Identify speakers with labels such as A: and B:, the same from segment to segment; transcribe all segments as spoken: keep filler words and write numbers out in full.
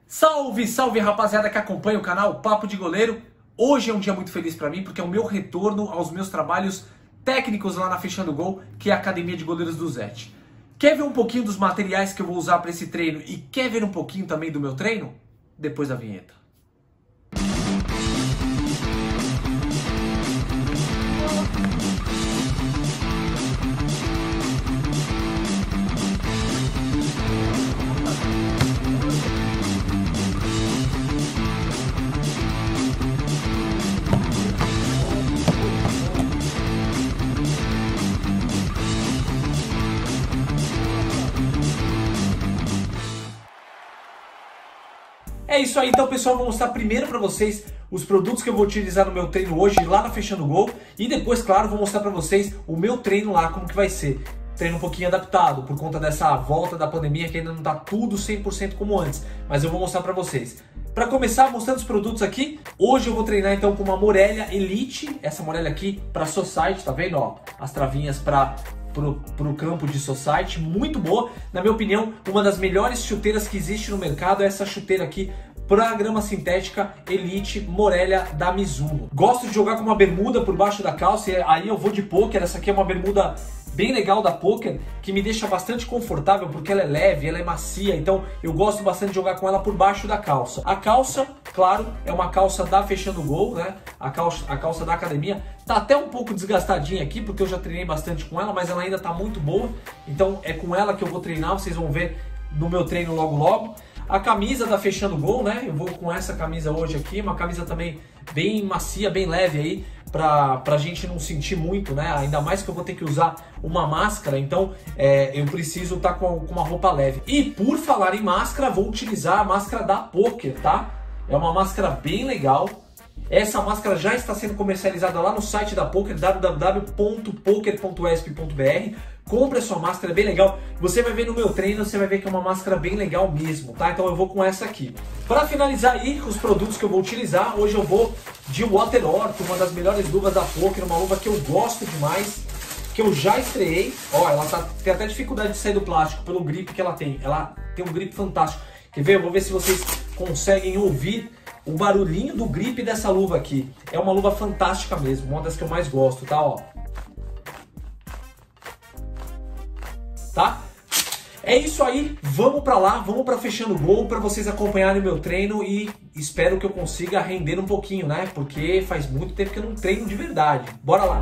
A: Salve, salve rapaziada que acompanha o canal Papo de Goleiro. Hoje é um dia muito feliz para mim porque é o meu retorno aos meus trabalhos técnicos lá na Fechando Gol, que é a Academia de Goleiros do Zete. Quer ver um pouquinho dos materiais que eu vou usar para esse treino e quer ver um pouquinho também do meu treino? Depois da vinheta. É isso aí, então pessoal, eu vou mostrar primeiro pra vocês os produtos que eu vou utilizar no meu treino hoje lá na Fechando Gol e depois, claro, vou mostrar pra vocês o meu treino lá, como que vai ser. Treino um pouquinho adaptado por conta dessa volta da pandemia que ainda não tá tudo cem por cento como antes, mas eu vou mostrar pra vocês. Pra começar, mostrando os produtos aqui, hoje eu vou treinar então com uma Morelha Elite, essa Morelha aqui pra Society, tá vendo, ó, as travinhas pra... Pro, pro campo de Society, muito boa. Na minha opinião, uma das melhores chuteiras que existe no mercado é essa chuteira aqui para grama sintética Elite Morelha da Mizuno. Gosto de jogar com uma bermuda por baixo da calça, e aí eu vou de poker. Essa aqui é uma bermuda bem legal da Poker, que me deixa bastante confortável porque ela é leve, ela é macia, então eu gosto bastante de jogar com ela por baixo da calça. A calça, claro, é uma calça da Fechando Gol, né? A calça, a calça da academia. Tá até um pouco desgastadinha aqui, porque eu já treinei bastante com ela, mas ela ainda tá muito boa. Então é com ela que eu vou treinar, vocês vão ver no meu treino logo logo. A camisa da Fechando Gol, né? Eu vou com essa camisa hoje aqui, uma camisa também bem macia, bem leve aí, pra, pra gente não sentir muito, né? Ainda mais que eu vou ter que usar uma máscara, então é, eu preciso estar tá com, com uma roupa leve. E por falar em máscara, vou utilizar a máscara da Poker, tá? É uma máscara bem legal. Essa máscara já está sendo comercializada lá no site da Poker, w w w ponto poker ponto e s p ponto b r. Compre a sua máscara, é bem legal. Você vai ver no meu treino, você vai ver que é uma máscara bem legal mesmo, tá? Então eu vou com essa aqui. Para finalizar aí os produtos que eu vou utilizar, hoje eu vou de Water Orto, uma das melhores luvas da Poker, uma luva que eu gosto demais, que eu já estreiei. Ó, ela tá, tem até dificuldade de sair do plástico pelo grip que ela tem. Ela tem um grip fantástico. Quer ver? Eu vou ver se vocês conseguem ouvir o barulhinho do grip dessa luva aqui. É uma luva fantástica mesmo, uma das que eu mais gosto, tá? Ó. Tá? É isso aí, vamos pra lá, vamos pra Fechando Gol pra vocês acompanharem o meu treino e espero que eu consiga render um pouquinho, né? Porque faz muito tempo que eu não treino de verdade. Bora lá!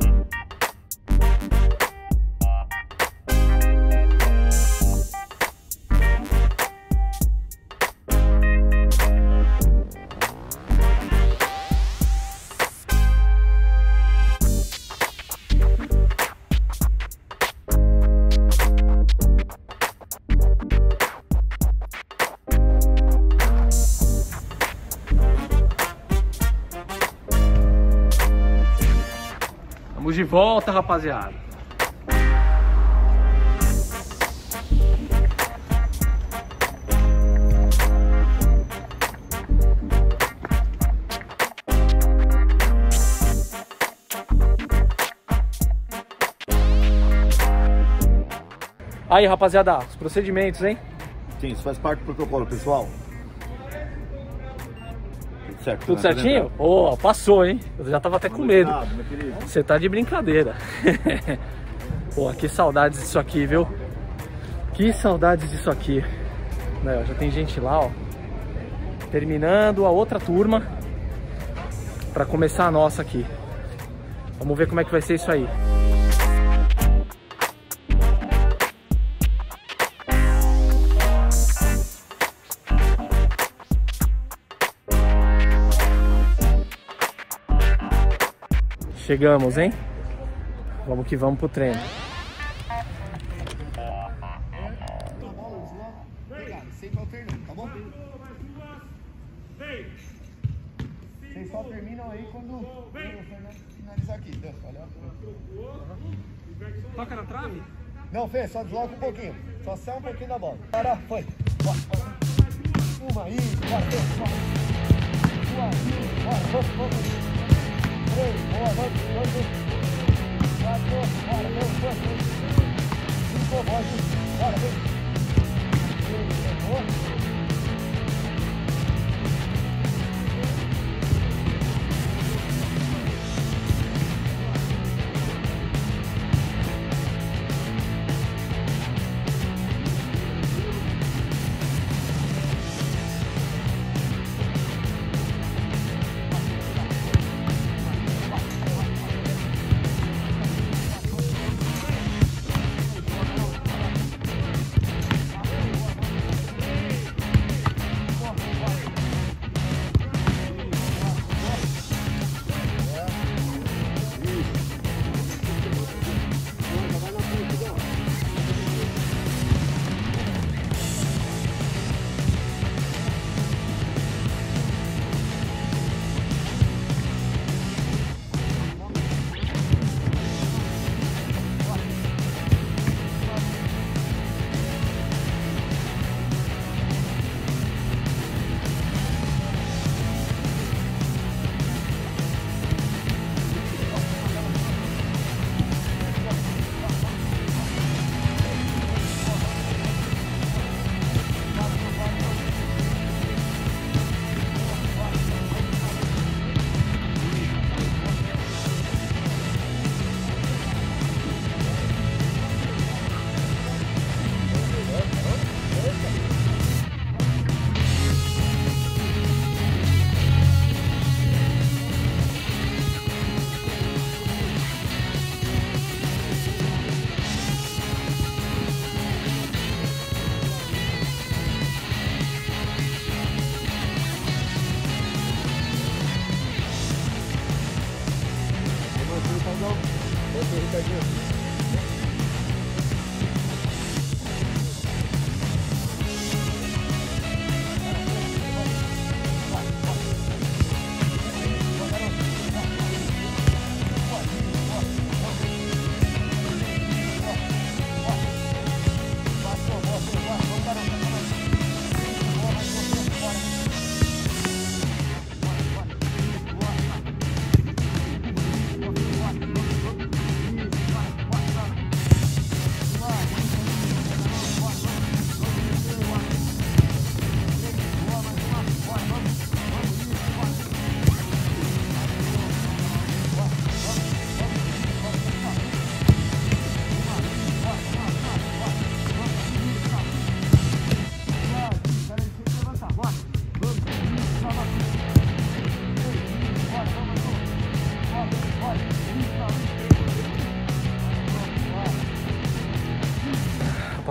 A: Estamos de volta, rapaziada. Aí, rapaziada, os procedimentos, hein?
B: Sim, isso faz parte do protocolo, pessoal. Certo,
A: tudo
B: né?
A: certinho? Ô, oh, passou, hein? Eu já tava até com medo. Você tá de brincadeira. Pô, que saudades disso aqui, viu? Que saudades disso aqui. Né, já tem gente lá, ó. Terminando a outra turma pra começar a nossa aqui. Vamos ver como é que vai ser isso aí. Chegamos, hein? Vamos que vamos pro treino.
B: Sempre alternando, tá bom? Vocês só terminam aí quando o Fernando finalizar aqui. Olha.
A: Toca na trave?
B: Não, Fê, só desloca um pouquinho. Só sai um pouquinho da bola. Para, foi. Uma, isso, bora, Fê, bora. Duas, bora, vamos, vamos. Três, boa, vamos, vamos. Quatro, bora, vamos, vamos. Cinco, bora, bora, vem. Seis, boa.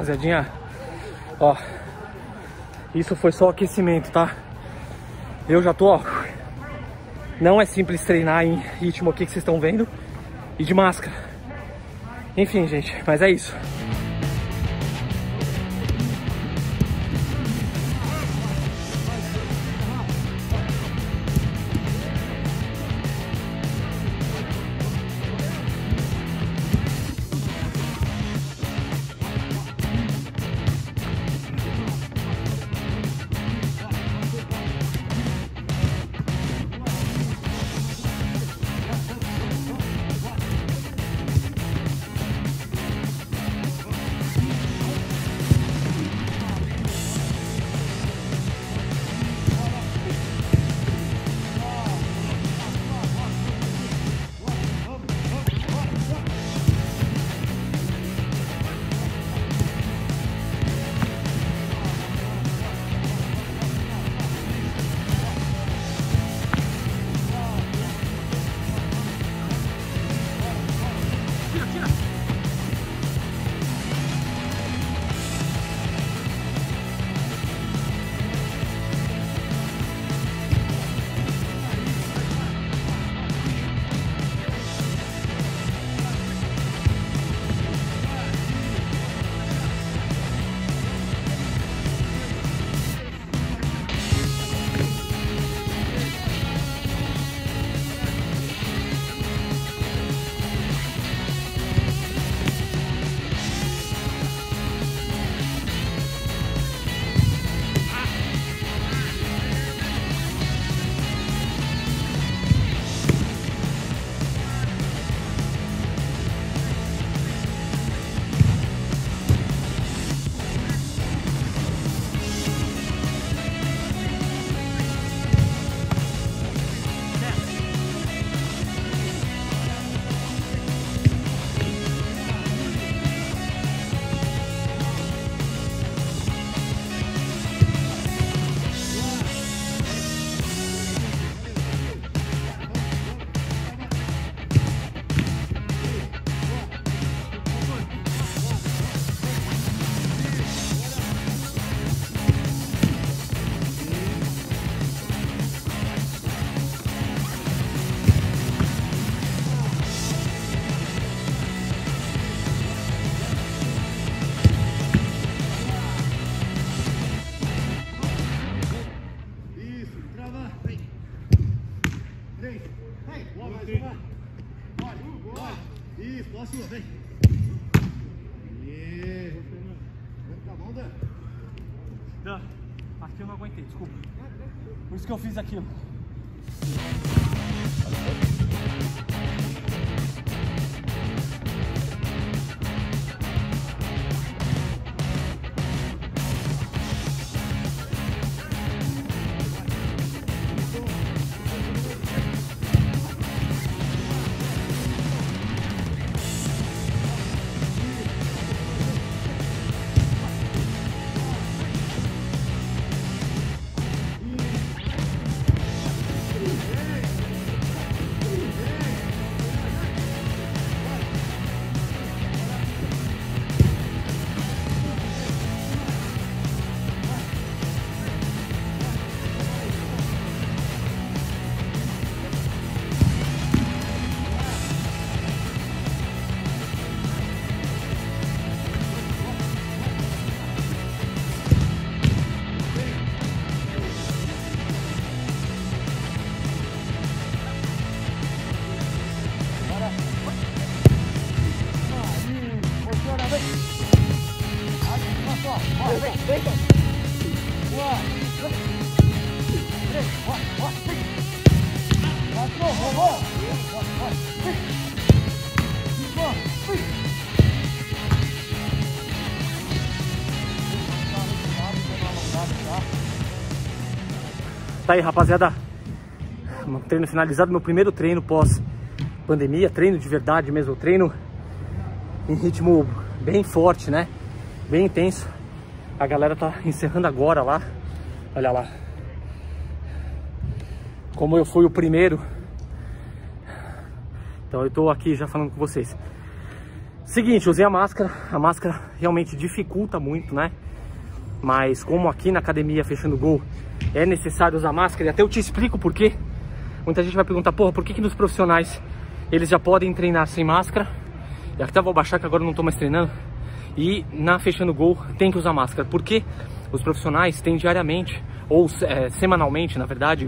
C: rapaziadinha. Ó, isso foi só aquecimento, tá? Eu já tô, ó. Não é simples treinar em ritmo aqui que vocês estão vendo. E de máscara. Enfim, gente, mas é isso.
B: Isso, próximo, vem. E...
C: Dan, aqui eu não aguentei, desculpa. Por isso que eu fiz aquilo. Tá aí, rapaziada, um treino finalizado, meu primeiro treino pós pandemia, treino de verdade mesmo, treino em ritmo bem forte, né, bem intenso. A galera tá encerrando agora lá, olha lá, como eu fui o primeiro, então eu tô aqui já falando com vocês. Seguinte, usei a máscara, a máscara realmente dificulta muito, né? Mas como aqui na academia Fechando Gol é necessário usar máscara, e até eu te explico por quê. Muita gente vai perguntar, porra, por que que nos profissionais eles já podem treinar sem máscara? E até vou baixar que agora eu não tô mais treinando. E na Fechando Gol tem que usar máscara, porque os profissionais têm diariamente, ou é, semanalmente, na verdade,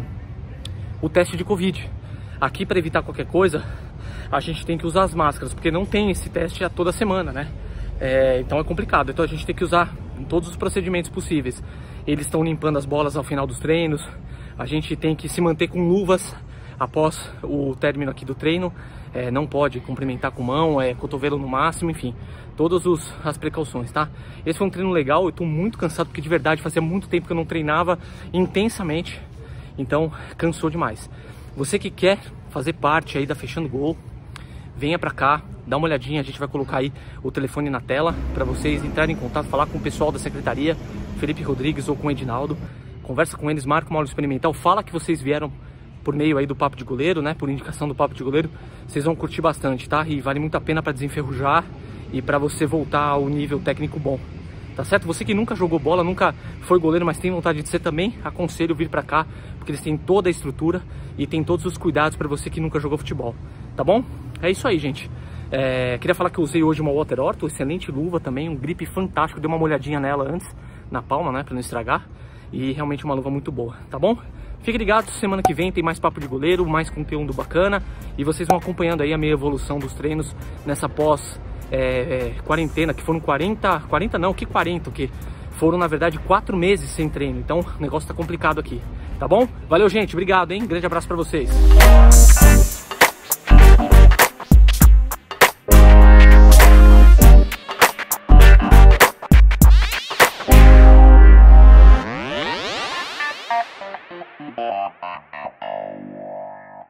C: o teste de Covid. Aqui, para evitar qualquer coisa, a gente tem que usar as máscaras, porque não tem esse teste a toda semana, né? É, então é complicado, então a gente tem que usar todos os procedimentos possíveis. Eles estão limpando as bolas ao final dos treinos, a gente tem que se manter com luvas após o término aqui do treino, é, não pode cumprimentar com mão, é, cotovelo no máximo, enfim, todas os, as precauções, tá? Esse foi um treino legal, eu tô muito cansado, porque de verdade fazia muito tempo que eu não treinava intensamente, então cansou demais. Você que quer fazer parte aí da Fechando Gol, venha pra cá, dá uma olhadinha, a gente vai colocar aí o telefone na tela para vocês entrarem em contato, falar com o pessoal da secretaria, Felipe Rodrigues ou com o Edinaldo, conversa com eles, marca uma aula experimental, fala que vocês vieram por meio aí do Papo de Goleiro, né, por indicação do Papo de Goleiro, vocês vão curtir bastante, tá? E vale muito a pena para desenferrujar e para você voltar ao nível técnico bom, tá certo? Você que nunca jogou bola, nunca foi goleiro, mas tem vontade de ser também, aconselho vir para cá, porque eles têm toda a estrutura e tem todos os cuidados para você que nunca jogou futebol, tá bom? É isso aí, gente. É, queria falar que eu usei hoje uma Water Orto, excelente luva também, um grip fantástico, dei uma molhadinha nela antes, na palma, né, para não estragar, e realmente uma luva muito boa, tá bom? Fique ligado, semana que vem tem mais Papo de Goleiro, mais conteúdo bacana, e vocês vão acompanhando aí a minha evolução dos treinos nessa pós é, é, quarentena, que foram quarenta, quarenta não, que quarenta, que foram na verdade quatro meses sem treino, então o negócio tá complicado aqui, tá bom? Valeu, gente, obrigado, hein? Grande abraço pra vocês.
B: Bye.